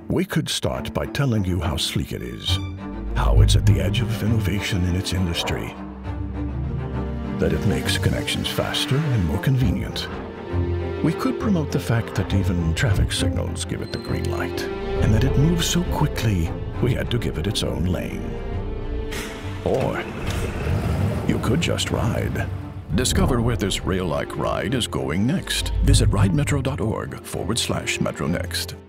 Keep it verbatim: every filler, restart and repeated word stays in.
We could start by telling you how sleek it is, how it's at the edge of innovation in its industry, that it makes connections faster and more convenient. We could promote the fact that even traffic signals give it the green light, and that it moves so quickly we had to give it its own lane. Or you could just ride. Discover where this rail-like ride is going next. Visit ridemetro dot org forward slash Metro Next.